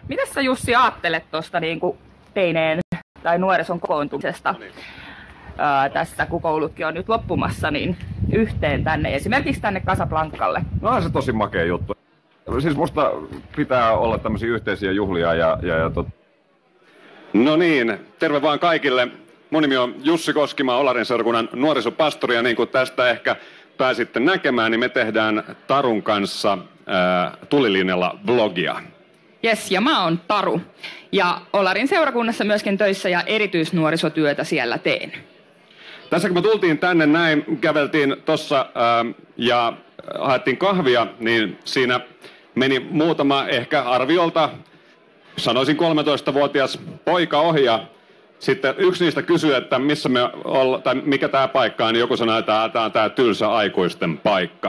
Mitä sä Jussi ajattelet tuosta niinku teineen tai nuorison kokoontumisesta tässä, kun koulutkin on nyt loppumassa, niin yhteen tänne, esimerkiksi tänne Casablancalle? No on se tosi makea juttu. Siis musta pitää olla tämmöisiä yhteisiä juhlia No niin, terve vaan kaikille. Mun nimi on Jussi Koskima, Olarin seurakunnan nuorisopastori, ja niin kuin tästä ehkä pääsitte näkemään, niin me tehdään Tarun kanssa tulilinjalla vlogia. Jes, ja mä oon Taru. Ja Olarin seurakunnassa myöskin töissä ja erityisnuorisotyötä siellä teen. Tässä kun me tultiin tänne näin, käveltiin tossa ja haettiin kahvia, niin siinä meni muutama ehkä arviolta, sanoisin 13-vuotias poika ohi, ja sitten yksi niistä kysyi, että missä me ollaan, tai mikä tämä paikka on, niin joku sanoi, että tämä on tämä tylsä aikuisten paikka.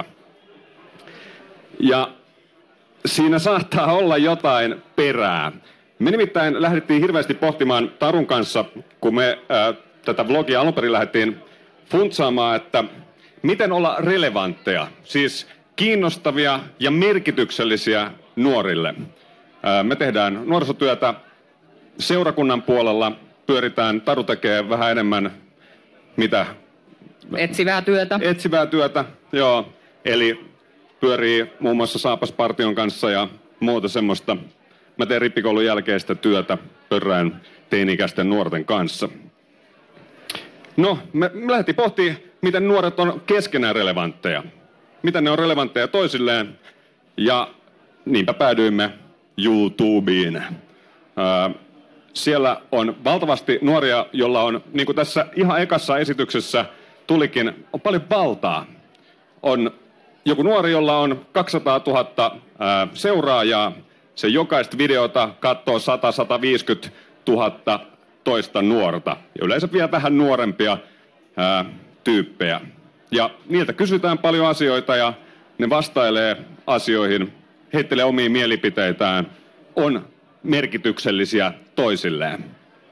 Ja siinä saattaa olla jotain perää. Me nimittäin lähdettiin hirveästi pohtimaan Tarun kanssa, kun me tätä vlogia alun perin lähdettiin funtsaamaan, että miten olla relevantteja, siis kiinnostavia ja merkityksellisiä nuorille. Me tehdään nuorisotyötä seurakunnan puolella, pyöritään, Taru tekee vähän enemmän mitä? Etsivää työtä. Etsivää työtä, joo. Eli pyörii muun muassa Saapaspartion kanssa ja muuta semmoista. Mä teen rippikoulun jälkeistä työtä, pörrään teini-ikäisten nuorten kanssa. No, me lähdettiin pohtimaan, miten nuoret on keskenään relevantteja. Miten ne on relevantteja toisilleen. Ja niinpä päädyimme YouTubeen. Siellä on valtavasti nuoria, joilla on, niin kuin tässä ihan ekassa esityksessä tulikin, on paljon valtaa. On joku nuori, jolla on 200 000 seuraajaa. Se jokaista videota katsoo 100-150 000 toista nuorta. Ja yleensä vielä vähän nuorempia tyyppejä. Ja niiltä kysytään paljon asioita ja ne vastailee asioihin, heittelee omia mielipiteitään, on merkityksellisiä toisilleen.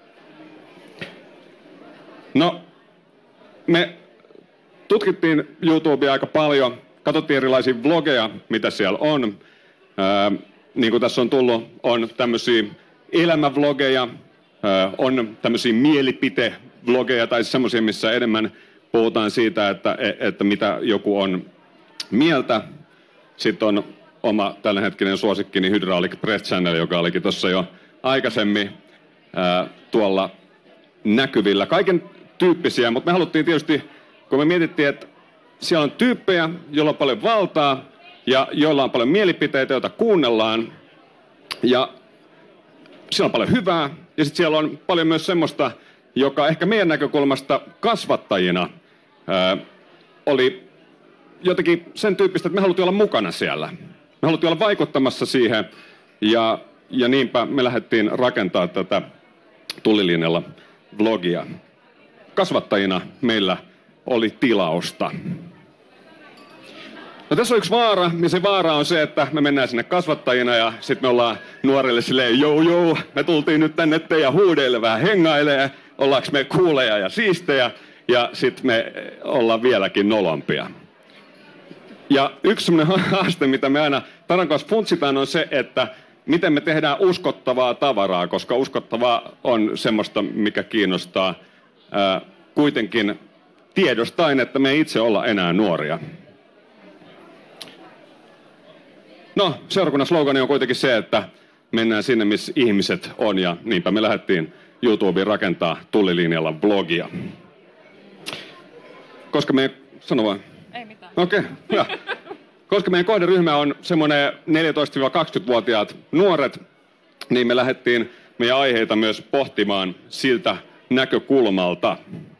No, me tutkittiin YouTubea aika paljon, katsottiin erilaisia vlogeja, mitä siellä on. Niin kuin tässä on tullut, on tämmöisiä elämävlogeja, on tämmöisiä mielipitevlogeja tai semmoisia, missä enemmän puhutaan siitä, että mitä joku on mieltä. Sitten on oma tällähetkinen suosikkini Hydraulic Press Channel, joka olikin tuossa jo aikaisemmin tuolla näkyvillä. Kaiken tyyppisiä, mutta me haluttiin tietysti, kun me mietittiin, että siellä on tyyppejä, joilla on paljon valtaa ja joilla on paljon mielipiteitä, joita kuunnellaan. Ja siellä on paljon hyvää ja sitten siellä on paljon myös semmoista, joka ehkä meidän näkökulmasta kasvattajina oli jotenkin sen tyyppistä, että me haluttiin olla mukana siellä. Me haluttiin olla vaikuttamassa siihen ja niinpä me lähdettiin rakentaa tätä tulilinjalla vlogia. Kasvattajina meillä oli tilausta. No tässä on yksi vaara, ja se vaara on se, että me mennään sinne kasvattajina ja sitten me ollaan nuorille silleen, joo, me tultiin nyt tänne teidän huudeille vähän hengailemaan, ollaanko me kuuleja ja siistejä, ja sitten me ollaan vieläkin nolompia. Ja yksi semmoinen haaste, mitä me aina Taran kanssa funtsitaan, on se, että miten me tehdään uskottavaa tavaraa, koska uskottavaa on semmoista, mikä kiinnostaa kuitenkin tiedostain, että me ei itse olla enää nuoria. No, seurakunnan slogani on kuitenkin se, että mennään sinne, missä ihmiset on, ja niinpä me lähdettiin YouTubeen rakentaa tulilinjalla vlogia. Koska me... Sano vaan. Ei mitään. Okei, hyvä. Koska meidän kohderyhmä on semmoinen 14-20-vuotiaat nuoret, niin me lähdettiin meidän aiheita myös pohtimaan siltä näkökulmalta.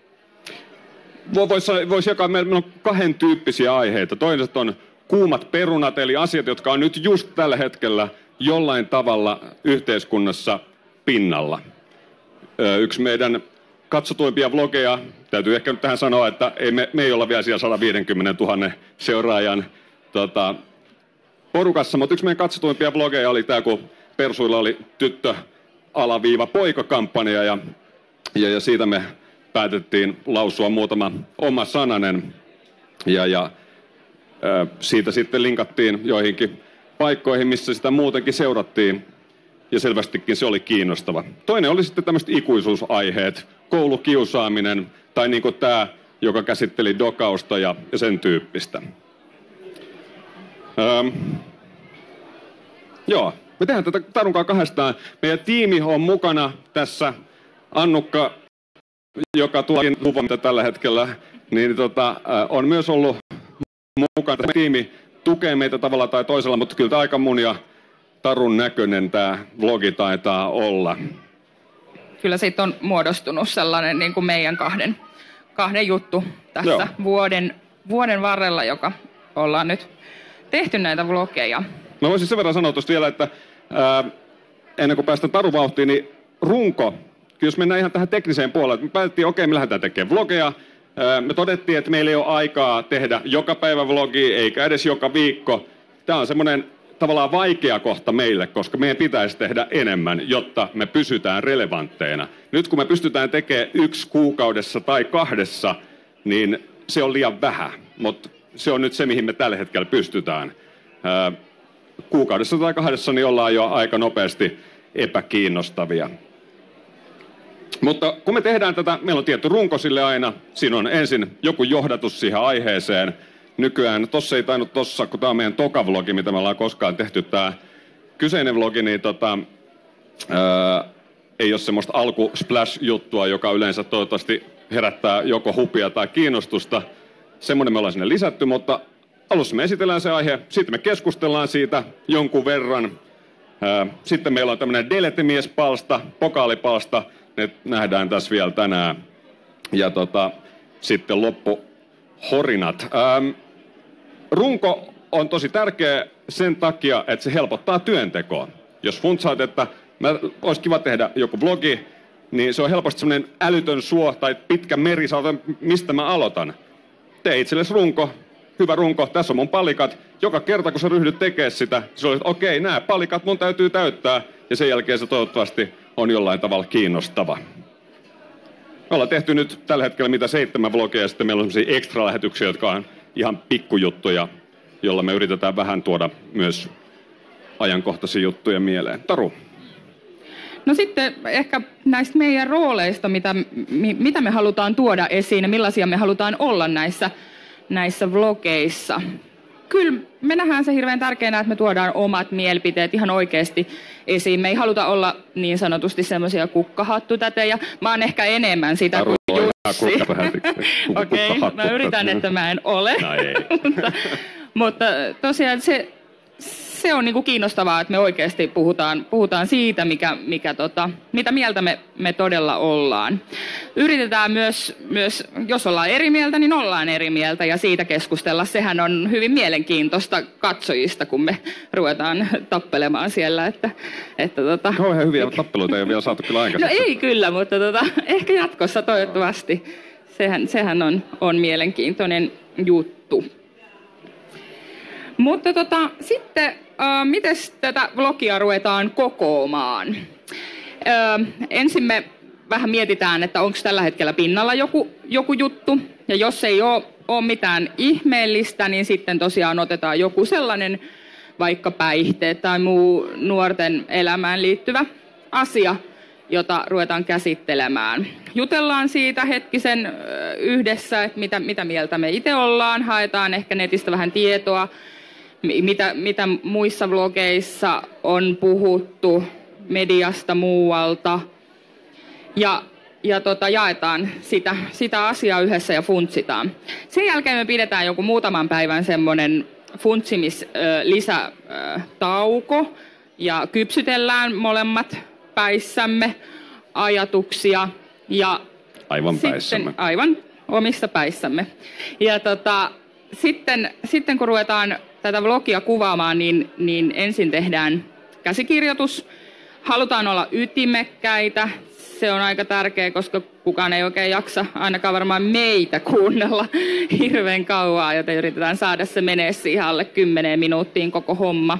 Voisi jakaa, meillä on 2 tyyppisiä aiheita. Toiset on kuumat perunat, eli asiat, jotka on nyt just tällä hetkellä jollain tavalla yhteiskunnassa pinnalla. Yksi meidän katsotuimpia vlogeja, täytyy ehkä nyt tähän sanoa, että me ei olla vielä siellä 150 000 seuraajan porukassa, mutta yksi meidän katsotuimpia vlogeja oli tämä, kun Persuilla oli tyttö-poika-kampanja, ja siitä me päätettiin lausua muutama oma sananen, ja siitä sitten linkattiin joihinkin paikkoihin, missä sitä muutenkin seurattiin. ja selvästikin se oli kiinnostava. Toinen oli sitten tämmöiset ikuisuusaiheet, koulukiusaaminen tai niin kuin tämä, joka käsitteli dokausta ja sen tyyppistä. Joo, me tehdään tätä Tarunkaan kahdestaan. Meidän tiimi on mukana tässä. Annukka, joka tulee luvata tällä hetkellä, niin on myös ollut mukana. Tämä tiimi tukee meitä tavalla tai toisella, mutta kyllä tämä aika mun ja Tarun näköinen tämä vlogi taitaa olla. Kyllä siitä on muodostunut sellainen niin kuin meidän kahden juttu tässä vuoden varrella, joka ollaan nyt tehty näitä vlogeja. Mä voisin sen verran sanoa tuosta vielä, että ennen kuin päästään Tarun vauhtiin, niin runko, jos mennään ihan tähän tekniseen puolelle, me päätettiin, okei, me lähdetään tekemään vlogeja. Me todettiin, että meillä ei ole aikaa tehdä joka päivä vlogia, eikä edes joka viikko. Tämä on semmoinen tavallaan vaikea kohta meille, koska meidän pitäisi tehdä enemmän, jotta me pysytään relevantteina. Nyt kun me pystytään tekemään 1 kuukaudessa tai 2, niin se on liian vähän, mutta se on nyt se, mihin me tällä hetkellä pystytään. Kuukaudessa tai 2 niin ollaan jo aika nopeasti epäkiinnostavia. Mutta kun me tehdään tätä, meillä on tietty runko sille aina. Siinä on ensin joku johdatus siihen aiheeseen. Nykyään, tossa ei tainnut tossa, kun tämä on meidän toka vlogi, mitä me ollaan koskaan tehty, tämä kyseinen vlogi, niin ei ole semmoista alku-splash-juttua, joka yleensä toivottavasti herättää joko hupia tai kiinnostusta. Semmoinen me ollaan sinne lisätty, mutta alussa me esitellään se aihe, sitten me keskustellaan siitä jonkun verran. Sitten meillä on tämmöinen deletemiespalsta, pokaalipalsta, ne nähdään tässä vielä tänään. Ja sitten loppuhorinat. Runko on tosi tärkeä sen takia, että se helpottaa työntekoa. Jos funtsaat, että olisi kiva tehdä joku vlogi, niin se on helposti semmoinen älytön suo tai pitkä meri, mistä mä aloitan. Tee itsellesi runko, hyvä runko, tässä on mun palikat. Joka kerta, kun sä ryhdyt tekemään sitä, sä olet, okei, nämä palikat mun täytyy täyttää, ja sen jälkeen se toivottavasti on jollain tavalla kiinnostava. Me ollaan tehty nyt tällä hetkellä 7 vlogia, ja sitten meillä on sellaisia ekstra-lähetyksiä, jotka on ihan pikkujuttuja, jolla me yritetään vähän tuoda myös ajankohtaisia juttuja mieleen. Taru. No sitten ehkä näistä meidän rooleista, mitä me halutaan tuoda esiin ja millaisia me halutaan olla näissä vlogeissa. Kyllä me nähdään se hirveän tärkeänä, että me tuodaan omat mielipiteet ihan oikeasti esiin. Me ei haluta olla niin sanotusti semmoisia kukkahattutätejä. Mä oon ehkä enemmän sitä kuin Jussi. Okei, mä yritän, että mä en ole. No ei. mutta tosiaan se on niinku kiinnostavaa, että me oikeasti puhutaan siitä, mitä mieltä me todella ollaan. Yritetään myös, jos ollaan eri mieltä, niin ollaan eri mieltä ja siitä keskustella. Sehän on hyvin mielenkiintoista katsojista, kun me ruvetaan tappelemaan siellä. Kauhean hyviä tappeluita ei ole vielä saatu kyllä aikaisemmin. No ei kyllä, mutta ehkä jatkossa toivottavasti. Sehän on mielenkiintoinen juttu. Mutta sitten, miten tätä vlogia ruvetaan kokoamaan? Ensin me vähän mietitään, että onko tällä hetkellä pinnalla joku juttu. Ja jos ei ole mitään ihmeellistä, niin sitten tosiaan otetaan joku sellainen vaikka päihteet tai muu nuorten elämään liittyvä asia, jota ruvetaan käsittelemään. Jutellaan siitä hetkisen yhdessä, että mitä mieltä me itse ollaan. Haetaan ehkä netistä vähän tietoa, mitä muissa vlogeissa on puhuttu mediasta muualta. Ja jaetaan sitä asiaa yhdessä ja funtsitaan. Sen jälkeen me pidetään joku muutaman päivän semmoinen funtsimislisätauko ja kypsytellään molemmat päissämme ajatuksia. Ja aivan päissämme. Aivan omissa päissämme. Ja sitten kun ruvetaan tätä vlogia kuvaamaan, niin ensin tehdään käsikirjoitus. Halutaan olla ytimekkäitä. Se on aika tärkeä, koska kukaan ei oikein jaksa ainakaan varmaan meitä kuunnella hirveän kauaa, joten yritetään saada se menee siihen alle 10 minuuttiin koko homma.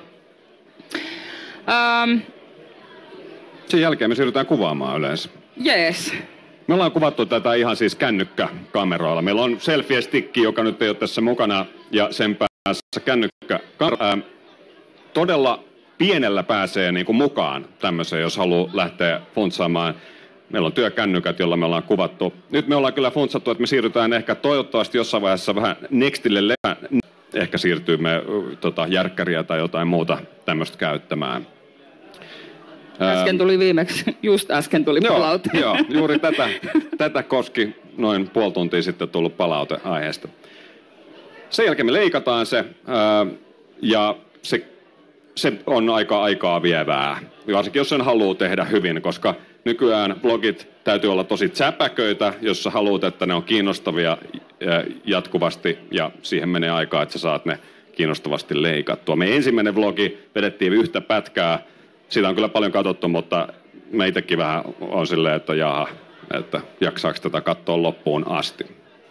Sen jälkeen me siirrytään kuvaamaan yleensä. Jees. Me ollaan kuvattu tätä ihan siis kännykkäkameroilla. Meillä on selfie-stikki, joka nyt ei ole tässä mukana, ja sen päässä kännykkäkamera. Todella pienellä pääsee niin kuin mukaan tämmöiseen, jos haluaa lähteä funtsaamaan. Meillä on työkännykät, jolla me ollaan kuvattu. Nyt me ollaan kyllä funtsattu, että me siirrytään ehkä toivottavasti jossain vaiheessa vähän Nextille ehkä siirtyy me järkkäriä tai jotain muuta tämmöistä käyttämään. Äsken tuli just äsken tuli palaute. Joo, juuri tätä koski noin puoli tuntia sitten tullut palaute aiheesta. Sen jälkeen me leikataan se, ja se on aika aikaa vievää, varsinkin jos sen haluaa tehdä hyvin, koska nykyään vlogit täytyy olla tosi säpäköitä, jos sä haluat, että ne on kiinnostavia jatkuvasti, ja siihen menee aikaa, että sä saat ne kiinnostavasti leikattua. Meidän ensimmäinen vlogi vedettiin yhtä pätkää, siitä on kyllä paljon katsottu, mutta meitäkin vähän on silleen, että jaha, että jaksaako tätä katsoa loppuun asti.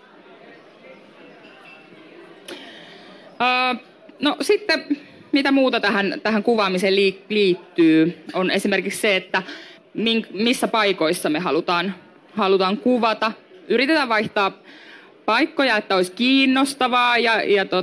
No sitten, mitä muuta tähän kuvaamiseen liittyy, on esimerkiksi se, että missä paikoissa me halutaan kuvata. Yritetään vaihtaa paikkoja, että olisi kiinnostavaa ja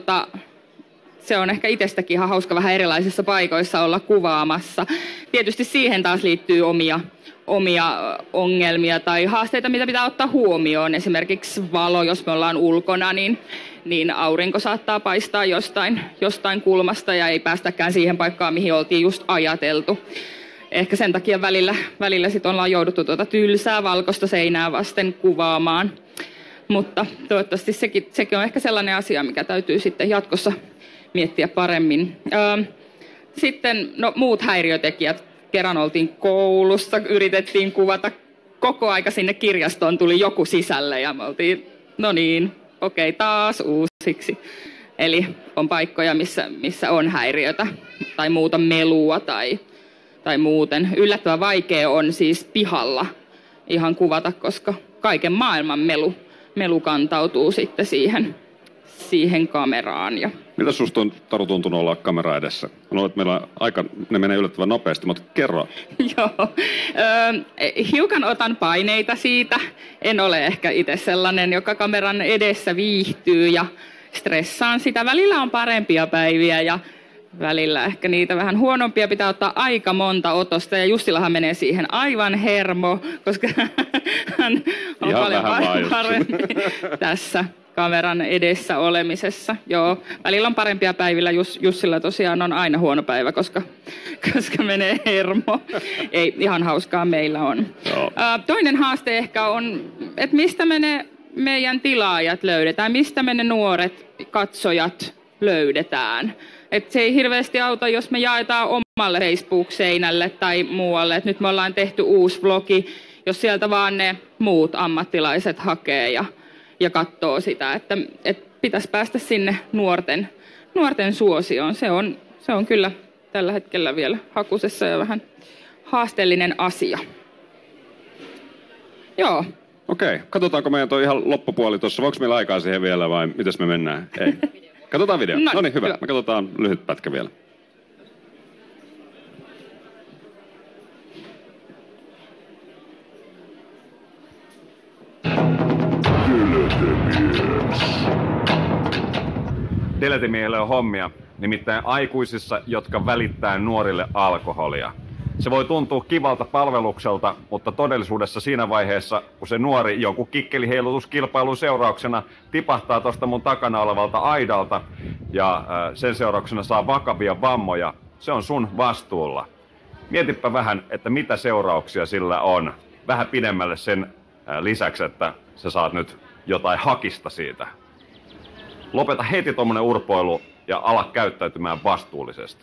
se on ehkä itsestäkin ihan hauska vähän erilaisissa paikoissa olla kuvaamassa. Tietysti siihen taas liittyy omia ongelmia tai haasteita, mitä pitää ottaa huomioon. Esimerkiksi valo, jos me ollaan ulkona, niin aurinko saattaa paistaa jostain kulmasta ja ei päästäkään siihen paikkaan, mihin oltiin just ajateltu. Ehkä sen takia välillä sit ollaan jouduttu tylsää valkoista seinää vasten kuvaamaan. Mutta toivottavasti sekin on ehkä sellainen asia, mikä täytyy sitten jatkossa miettiä paremmin. Sitten muut häiriötekijät. Kerran oltiin koulussa, yritettiin kuvata koko aika sinne kirjastoon, tuli joku sisälle ja me oltiin, no niin, okei, taas uusiksi. Eli on paikkoja, missä on häiriötä tai muuta melua tai muuten. Yllättävän vaikea on siis pihalla ihan kuvata, koska kaiken maailman melu kantautuu sitten siihen kameraan. Mitä susta on, Taru, tuntunut olla kamera edessä? Luulen, että meillä ne menee yllättävän nopeasti, mutta kerro. Joo, hiukan otan paineita siitä. En ole ehkä itse sellainen, joka kameran edessä viihtyy ja stressaan sitä. Välillä on parempia päiviä ja välillä ehkä niitä vähän huonompia. Pitää ottaa aika monta otosta ja Jussilahan menee siihen aivan hermo, koska hän on ihan paljon parempi tässä kameran edessä olemisessa. Joo, välillä on parempia päivillä. Jussilla tosiaan on aina huono päivä, koska menee hermo. Ei, ihan hauskaa meillä on. Toinen haaste ehkä on, että mistä me ne meidän tilaajat löydetään, mistä me ne nuoret katsojat löydetään. Et se ei hirveästi auta, jos me jaetaan omalle Facebook-seinälle tai muualle. Et nyt me ollaan tehty uusi vlogi, jos sieltä vaan ne muut ammattilaiset hakee ja katsoo sitä, että pitäisi päästä sinne nuorten suosioon. Se on kyllä tällä hetkellä vielä hakusessa ja vähän haasteellinen asia. Joo. Okei, katsotaanko meidän toi ihan loppupuoli tuossa. Voiko meillä aikaa siihen vielä vai mitäs me mennään? Ei. Katsotaan video. No niin, hyvä. Me katsotaan lyhyt pätkä vielä. Deletemiehille on hommia, nimittäin aikuisissa, jotka välittää nuorille alkoholia. Se voi tuntua kivalta palvelukselta, mutta todellisuudessa siinä vaiheessa, kun se nuori jonkun kikkeliheilutuskilpailun seurauksena tipahtaa tuosta mun takana olevalta aidalta ja sen seurauksena saa vakavia vammoja, se on sun vastuulla. Mietipä vähän, että mitä seurauksia sillä on. Vähän pidemmälle sen lisäksi, että sä saat nyt jotain hakista siitä. Lopeta heti tommonen urpoilu ja ala käyttäytymään vastuullisesti.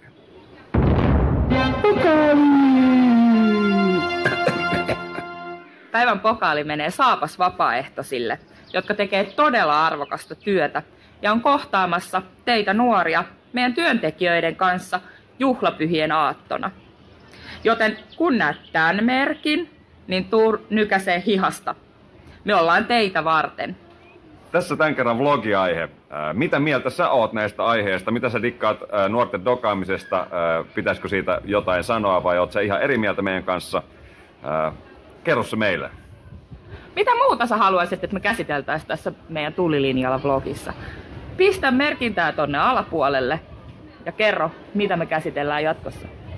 Päivän pokaali menee Saapas vapaaehtoisille, jotka tekee todella arvokasta työtä ja on kohtaamassa teitä nuoria meidän työntekijöiden kanssa juhlapyhien aattona. Joten kun näet tämän merkin, niin tuu nykäsee hihasta. Me ollaan teitä varten. Tässä tämän kerran vlogiaihe. Mitä mieltä sä oot näistä aiheista? Mitä sä dikkaat nuorten dokaamisesta? Pitäisikö siitä jotain sanoa vai oot sä ihan eri mieltä meidän kanssa? Kerro se meille. Mitä muuta sä haluaisit, että me käsiteltäisiin tässä meidän Tullilinjalla vlogissa? Pistä merkintää tonne alapuolelle ja kerro, mitä me käsitellään jatkossa.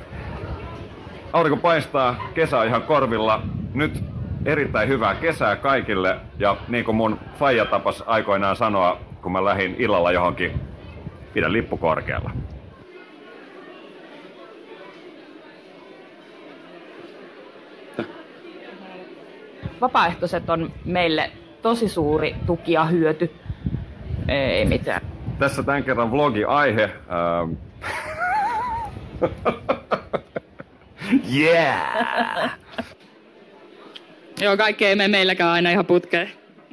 Aurinko paistaa, kesä on ihan korvilla. Nyt erittäin hyvää kesää kaikille. Ja niin kuin mun faija tapas aikoinaan sanoa, kun mä lähdin illalla johonkin, pidä lippu korkealla. Vapaaehtoiset on meille tosi suuri tuki ja hyöty. Ei mitään. Tässä tämän kerran vlogi-aihe. Yeah! Joo, kaikki ei mene meilläkään aina ihan putkeen.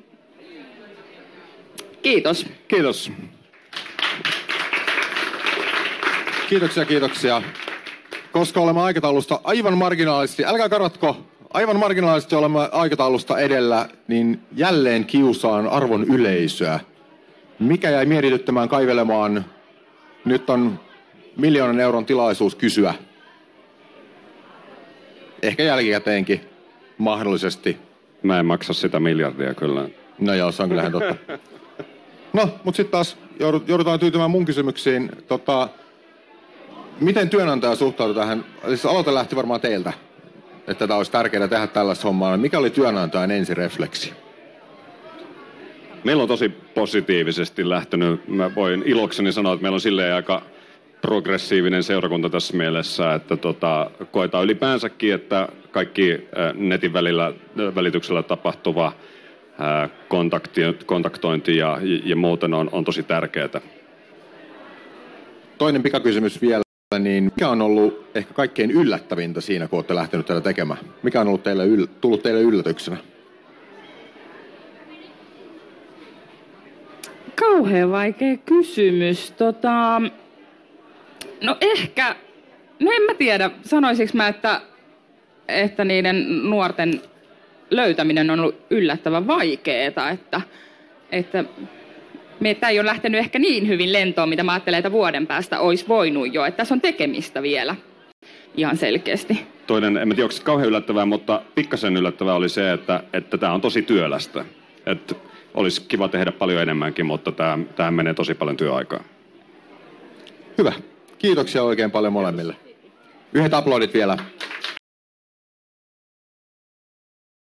Kiitos. Kiitos. Kiitoksia. Koska olemme aikataulusta aivan marginaalisesti, älkää karvatko, aivan marginaalisesti olemme aikataulusta edellä, niin jälleen kiusaan arvon yleisöä. Mikä jäi mietityttämään, kaivelemaan? Nyt on 1 000 000 euron tilaisuus kysyä. Ehkä jälkikäteenkin, mahdollisesti. Mä en maksa sitä miljardia kyllä. No joo, se on kyllähän totta. No, mutta sitten taas joudutaan tyytymään mun kysymyksiin. Miten työnantaja suhtautui tähän? Siis aloite lähti varmaan teiltä, että tämä olisi tärkeää tehdä tällaista hommaa. Mikä oli työnantajan ensirefleksi? Meillä on tosi positiivisesti lähtenyt. Mä voin ilokseni sanoa, että meillä on silleen aika progressiivinen seurakunta tässä mielessä, että koetaan ylipäänsäkin, että kaikki netin välityksellä tapahtuva kontaktointi ja muuten on tosi tärkeää. Toinen pikakysymys vielä, niin mikä on ollut ehkä kaikkein yllättävintä siinä, kun olette lähtenyt tätä tekemään? Mikä on ollut tullut teille yllätyksenä? Kauhean vaikea kysymys. No ehkä, no en mä tiedä, sanoisinko mä, että niiden nuorten löytäminen on ollut yllättävän vaikeeta, että meitä ei ole lähtenyt ehkä niin hyvin lentoon, mitä mä ajattelen, että vuoden päästä olisi voinut jo, että tässä on tekemistä vielä ihan selkeästi. Toinen, en tiedä, onko se kauhean yllättävää, mutta pikkasen yllättävää oli se, että tämä on tosi työlästä. Että olisi kiva tehdä paljon enemmänkin, mutta tähän menee tosi paljon työaikaa. Hyvä. Kiitoksia oikein paljon molemmille. Yhdet aplodit vielä.